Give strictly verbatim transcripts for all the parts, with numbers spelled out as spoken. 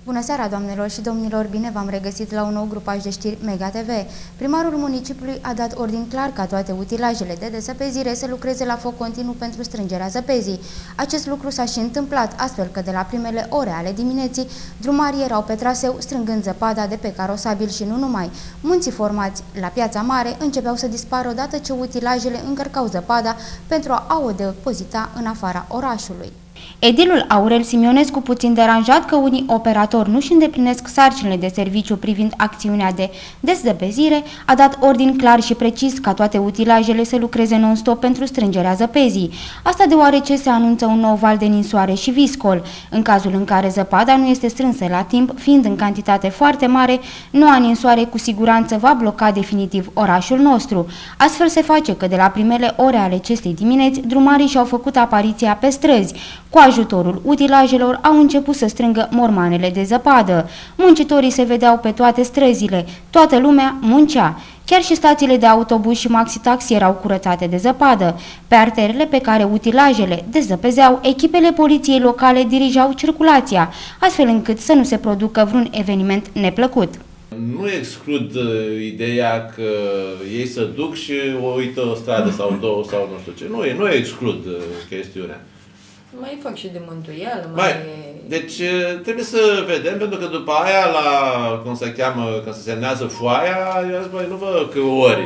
Bună seara, doamnelor și domnilor! Bine v-am regăsit la un nou grupaj de știri Mega T V. Primarul municipiului a dat ordin clar ca toate utilajele de desăpezire să lucreze la foc continuu pentru strângerea zăpezii. Acest lucru s-a și întâmplat, astfel că de la primele ore ale dimineții, drumarii erau pe traseu strângând zăpada de pe carosabil și nu numai. Munții formați la Piața Mare începeau să dispară odată ce utilajele încărcau zăpada pentru a o depozita în afara orașului. Edilul Aurel Simionescu, puțin deranjat că unii operatori nu-și îndeplinesc sarcinile de serviciu privind acțiunea de dezăpezire, a dat ordin clar și precis ca toate utilajele să lucreze non-stop pentru strângerea zăpezii. Asta deoarece se anunță un nou val de ninsoare și viscol. În cazul în care zăpada nu este strânsă la timp, fiind în cantitate foarte mare, noua ninsoare cu siguranță va bloca definitiv orașul nostru. Astfel se face că de la primele ore ale acestei dimineți, drumarii și-au făcut apariția pe străzi. Cu ajutorul utilajelor au început să strângă mormanele de zăpadă. Muncitorii se vedeau pe toate străzile, toată lumea muncea. Chiar și stațiile de autobuz și maxitaxi erau curățate de zăpadă. Pe arterele pe care utilajele dezăpezeau, echipele poliției locale dirijau circulația, astfel încât să nu se producă vreun eveniment neplăcut. Nu exclud uh, ideea că ei să duc și o uită o stradă sau două sau nu știu ce. Nu, nu exclud uh, chestiunea. Mai fac și de mântuială, mai... mai... Deci trebuie să vedem, pentru că după aia, la, cum se cheamă, când se semnează foaia, eu zic, băi, nu văd că ori.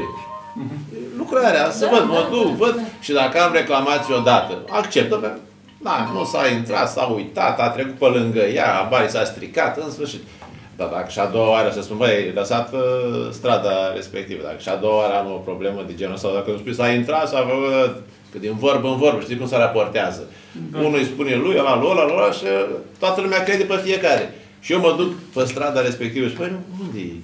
Lucrarea, să da, văd, mă duc, da, văd, da. Și dacă am reclamații odată, acceptă, că da, nu s-a intrat, s-a uitat, a trecut pe lângă ea, abarii s-a stricat, în sfârșit. Dar dacă și a doua oară să spun, băi, lăsat uh, strada respectivă, dacă și a doua oară am o problemă de genul ăsta, dacă nu spui s-a intrat, s-a făcut, că din vorbă în vorbă, știi cum se raportează. Da. Unul îi spune lui, ăla, ăla, ăla, și toată lumea crede pe fiecare. Și eu mă duc pe strada respectivă și spui, unde e?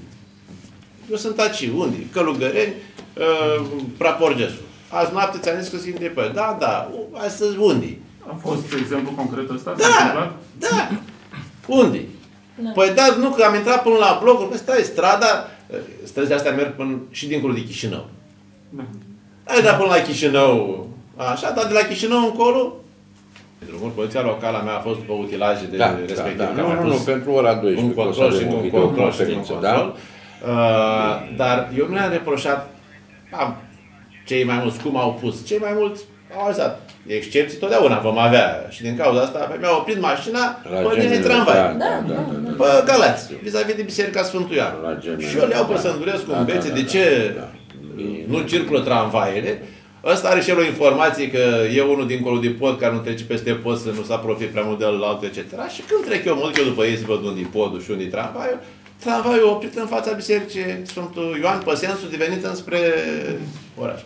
Eu sunt aici, unde e? Călugăreni, uh, Praporgesul. Azi noapte ți-am zis că sunt de pe. Da, da, astăzi unde? A fost exemplu concret ăsta? Da, da. Unde? Da. Păi da, nu, că am intrat până la blocul, păi stai, strada, străzile astea merg până și dincolo de Chișinău. Da. Ai dat până la Chișinău, așa, dar de la Chișinău încolo, drumul, poliția locală a mea a fost pe utilaje de da, respectiv. Da, da. Nu, nu, nu, pentru ora douăsprezece. Un control și un control și un control. Da? Uh, dar eu nu le-am reproșat, am, cei mai mulți cum au pus, cei mai mulți au alzat. Excepții totdeauna vom avea. Și din cauza asta mi-au oprit mașina pe linie tramvai. Da, da, da, da, pe Galați, vis-a-vis de Biserica Sfântul Ioan. Și eu le iau pe Sândurescu în bețe de ce nu circulă tramvaiele. Ăsta are și el o informație că e unul dincolo de pod care nu trece peste pod să nu se apropie prea mult de altul, et cetera. Și când trec eu, mă duc eu după ei să văd unde e podul și unde e tramvaiul, tramvaiul e oprit în fața Bisericii Sfântul Ioan pe sensul de venit înspre oraș.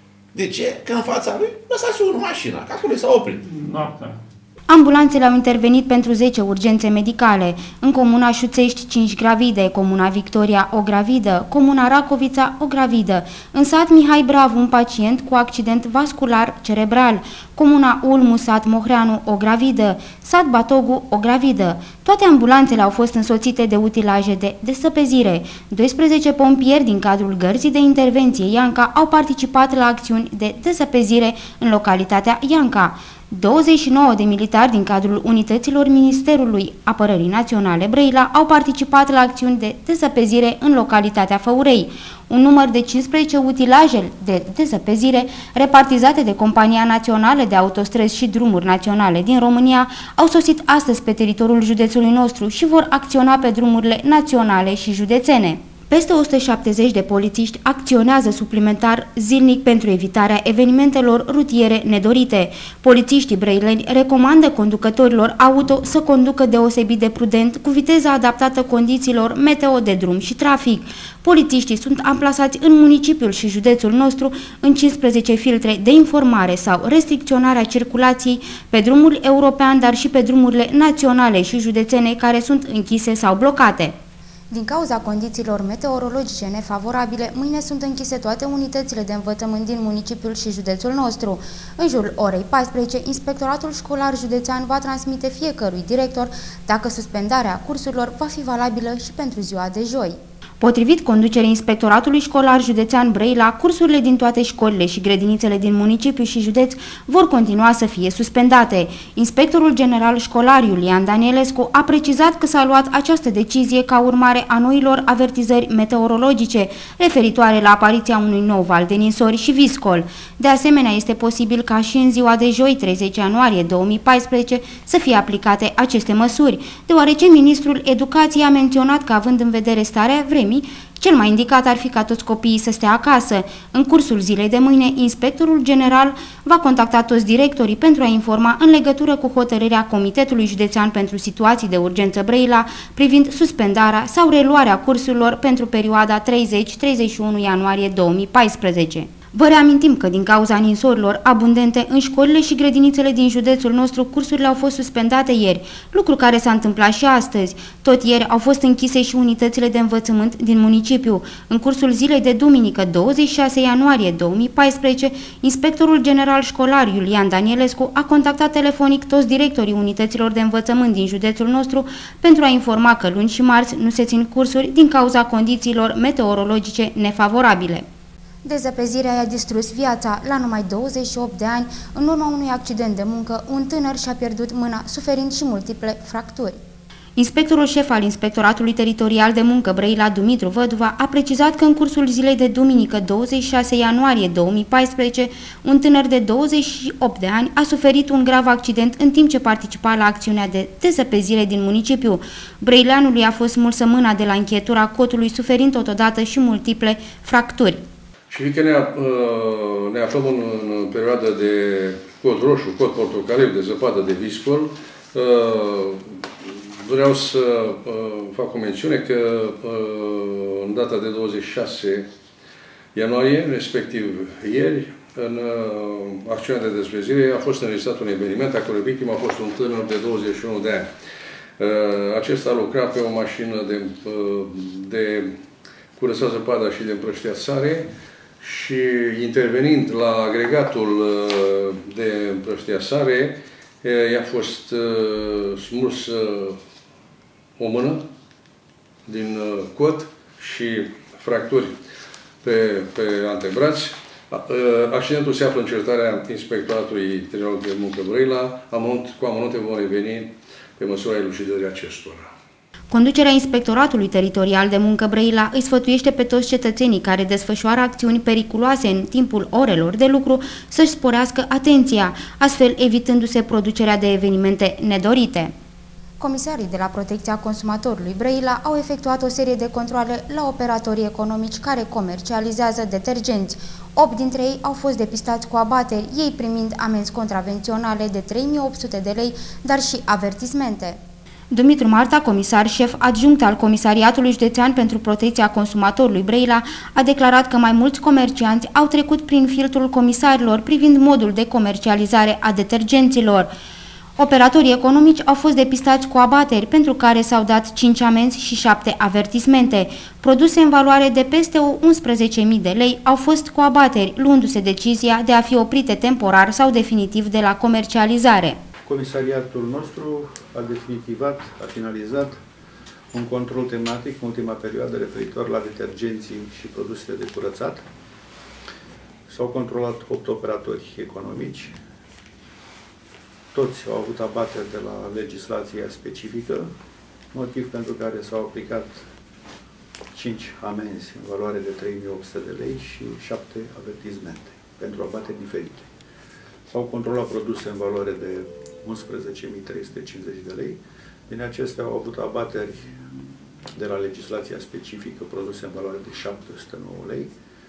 De ce? Că în fața lui lăsați unul mașina, că acolo s-a oprit. Noaptea. Ambulansele au intervenit pentru zece urgențe medicale. În comuna Șuțești, cinci gravide, comuna Victoria, o gravidă, comuna Racovița, o gravidă. În sat Mihai Bravu, un pacient cu accident vascular cerebral. Comuna Ulmu, sat Mohreanu, o gravidă. Sat Batogu, o gravidă. Toate ambulanțele au fost însoțite de utilaje de desăpezire. doisprezece pompieri din cadrul Gărzii de Intervenție Ianca au participat la acțiuni de desăpezire în localitatea Ianca. douăzeci și nouă de militari din cadrul unităților Ministerului Apărării Naționale Brăila au participat la acțiuni de desăpezire în localitatea Făurei. Un număr de cincisprezece utilaje de desăpezire repartizate de Compania Națională de Autostrăzi și Drumuri Naționale din România au sosit astăzi pe teritoriul județului nostru și vor acționa pe drumurile naționale și județene. Peste o sută șaptezeci de polițiști acționează suplimentar zilnic pentru evitarea evenimentelor rutiere nedorite. Polițiștii brăileni recomandă conducătorilor auto să conducă deosebit de prudent, cu viteza adaptată condițiilor meteo de drum și trafic. Polițiștii sunt amplasați în municipiul și județul nostru în cincisprezece filtre de informare sau restricționarea circulației pe drumul european, dar și pe drumurile naționale și județene care sunt închise sau blocate. Din cauza condițiilor meteorologice nefavorabile, mâine sunt închise toate unitățile de învățământ din municipiul și județul nostru. În jurul orei paisprezece, Inspectoratul Școlar Județean va transmite fiecărui director dacă suspendarea cursurilor va fi valabilă și pentru ziua de joi. Potrivit conducerii Inspectoratului Școlar Județean Brăila, cursurile din toate școlile și grădinițele din municipiu și județ vor continua să fie suspendate. Inspectorul general școlar Iulian Danielescu a precizat că s-a luat această decizie ca urmare a noilor avertizări meteorologice referitoare la apariția unui nou val de ninsori și viscol. De asemenea, este posibil ca și în ziua de joi, treizeci ianuarie două mii paisprezece, să fie aplicate aceste măsuri, deoarece ministrul Educației a menționat că, având în vedere starea vremii, cel mai indicat ar fi ca toți copiii să stea acasă. În cursul zilei de mâine, inspectorul general va contacta toți directorii pentru a informa în legătură cu hotărârea Comitetului Județean pentru Situații de Urgență Brăila privind suspendarea sau reluarea cursurilor pentru perioada treizeci - treizeci și unu ianuarie două mii paisprezece. Vă reamintim că din cauza ninsorilor abundente în școlile și grădinițele din județul nostru, cursurile au fost suspendate ieri, lucru care s-a întâmplat și astăzi. Tot ieri au fost închise și unitățile de învățământ din municipiu. În cursul zilei de duminică, douăzeci și șase ianuarie două mii paisprezece, inspectorul general școlar Iulian Danielescu a contactat telefonic toți directorii unităților de învățământ din județul nostru pentru a informa că luni și marți nu se țin cursuri din cauza condițiilor meteorologice nefavorabile. Dezăpezirea i-a distrus viața. La numai douăzeci și opt de ani, în urma unui accident de muncă, un tânăr și-a pierdut mâna, suferind și multiple fracturi. Inspectorul șef al Inspectoratului Teritorial de Muncă Brăila, Dumitru Văduva, a precizat că în cursul zilei de duminică, douăzeci și șase ianuarie două mii paisprezece, un tânăr de douăzeci și opt de ani a suferit un grav accident în timp ce participa la acțiunea de dezăpezire din municipiu. Brăileanului a fost smulsă mâna de la încheietura cotului, suferind totodată și multiple fracturi. Și fiindcă ne, ne aflăm în, în perioada de cod roșu, cod portocaliu, de zăpadă, de viscol, vreau să fac o mențiune că în data de douăzeci și șase ianuarie, respectiv ieri, în acțiunea de dezvezire a fost înregistrat un eveniment, a cărui victimă a fost un tânăr de douăzeci și unu de ani. Acesta lucra pe o mașină de, de curățat zăpada și de împrăștiat sare, și intervenind la agregatul de împrăștiat sare, i-a fost smuls o mână din cot și fracturi pe, pe antebraț. Accidentul se află în certarea Inspectoratului Teritorial de Muncă Brăila. Cu amănunte vom reveni pe măsura elucidării acestora. Conducerea Inspectoratului Teritorial de Muncă Brăila îi sfătuiește pe toți cetățenii care desfășoară acțiuni periculoase în timpul orelor de lucru să-și sporească atenția, astfel evitându-se producerea de evenimente nedorite. Comisarii de la Protecția Consumatorului Brăila au efectuat o serie de controale la operatorii economici care comercializează detergenți. Opt dintre ei au fost depistați cu abateri, ei primind amenzi contravenționale de trei mii opt sute de lei, dar și avertismente. Dumitru Marta, comisar șef adjunct al Comisariatului Județean pentru Protecția Consumatorului Brăila, a declarat că mai mulți comercianți au trecut prin filtrul comisarilor privind modul de comercializare a detergenților. Operatorii economici au fost depistați cu abateri, pentru care s-au dat cinci amenzi și șapte avertismente. Produse în valoare de peste unsprezece mii de lei au fost cu abateri, luându-se decizia de a fi oprite temporar sau definitiv de la comercializare. Comisariatul nostru a definitivat, a finalizat un control tematic în ultima perioadă referitor la detergenții și produsele de curățat. S-au controlat opt operatori economici. Toți au avut abateri de la legislația specifică, motiv pentru care s-au aplicat cinci amenzi în valoare de trei mii opt sute de lei și șapte avertismente pentru abateri diferite. S-au controlat produse în valoare de unsprezece mii trei sute cincizeci de lei. Din acestea au avut abateri de la legislația specifică, produse în valoare de șapte sute nouă lei,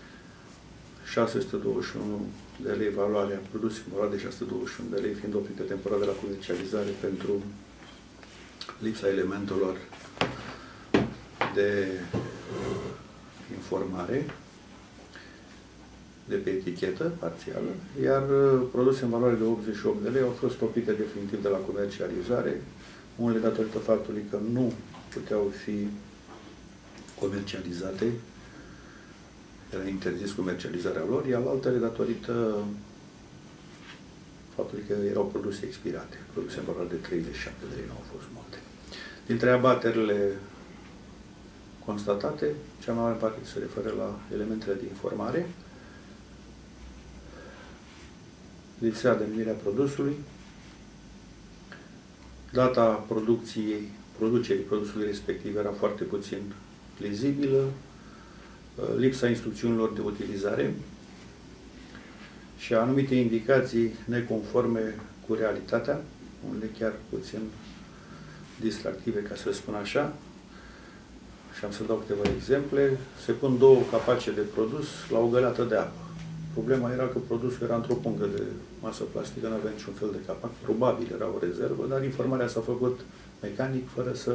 șase sute douăzeci și unu de lei valoarea produse în valoare de șase sute douăzeci și unu de lei, fiind oprite temporar de la comercializare pentru lipsa elementelor de informare de pe etichetă parțială, iar produse în valoare de optzeci și opt de lei au fost oprite definitiv de la comercializare, unele datorită faptului că nu puteau fi comercializate, era interzis comercializarea lor, iar altele datorită faptului că erau produse expirate. Produse în valoare de treizeci și șapte de lei nu au fost multe. Dintre abaterile constatate, cea mai mare parte se referă la elementele de informare, lipsea denumirea produsului, data producției, producerii produsului respectiv era foarte puțin lizibilă, lipsa instrucțiunilor de utilizare și anumite indicații neconforme cu realitatea, unele chiar puțin distractive, ca să spun așa. Și am să dau câteva exemple. Se pun două capace de produs la o găleată de apă. Problema era că produsul era într-o pungă de masă plastică, nu avea niciun fel de capac. Probabil era o rezervă, dar informarea s-a făcut mecanic, fără să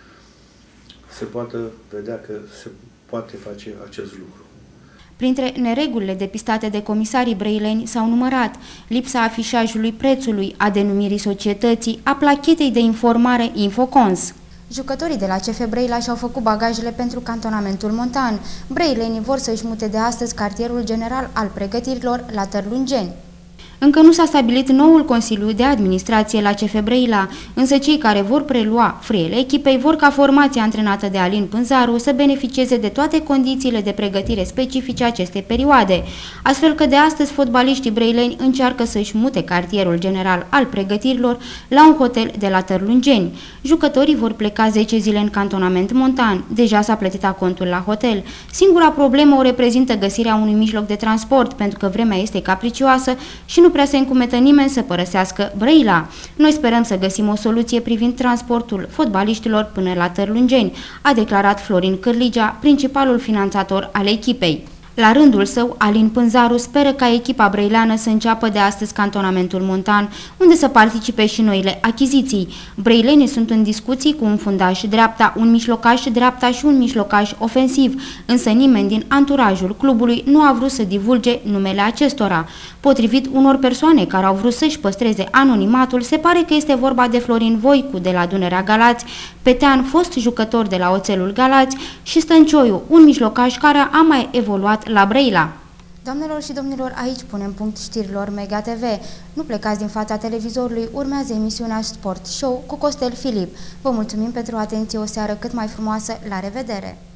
se poată vedea că se poate face acest lucru. Printre neregulile depistate de comisarii brăileni s-au numărat lipsa afișajului prețului, a denumirii societății, a plachetei de informare Infocons. Jucătorii de la C F Brăila și-au făcut bagajele pentru cantonamentul montan. Brăilenii vor să-și mute de astăzi cartierul general al pregătirilor la Târlungeni. Încă nu s-a stabilit noul Consiliu de Administrație la C F Brăila, însă cei care vor prelua frâiele echipei vor ca formația antrenată de Alin Pânzaru să beneficieze de toate condițiile de pregătire specifice acestei perioade, astfel că de astăzi fotbaliștii brăileni încearcă să-și mute cartierul general al pregătirilor la un hotel de la Târlungeni. Jucătorii vor pleca zece zile în cantonament montan, deja s-a plătit acontul la hotel. Singura problemă o reprezintă găsirea unui mijloc de transport, pentru că vremea este capricioasă și nu Nu prea se încumetă nimeni să părăsească Brăila. Noi sperăm să găsim o soluție privind transportul fotbaliștilor până la Târlungeni, a declarat Florin Cârligea, principalul finanțator al echipei. La rândul său, Alin Pânzaru speră ca echipa brăileană să înceapă de astăzi cantonamentul montan, unde să participe și noile achiziții. Brăilenii sunt în discuții cu un fundaș dreapta, un mijlocaș dreapta și un mijlocaș ofensiv, însă nimeni din anturajul clubului nu a vrut să divulge numele acestora. Potrivit unor persoane care au vrut să-și păstreze anonimatul, se pare că este vorba de Florin Voicu de la Dunărea Galați, Petean, fost jucător de la Oțelul Galați, și Stăncioiu, un mijlocaș care a mai evoluat la Brăila. Doamnelor și domnilor, aici punem punct știrilor Mega T V. Nu plecați din fața televizorului, urmează emisiunea Sport Show cu Costel Filip. Vă mulțumim pentru atenție, o seară cât mai frumoasă, la revedere!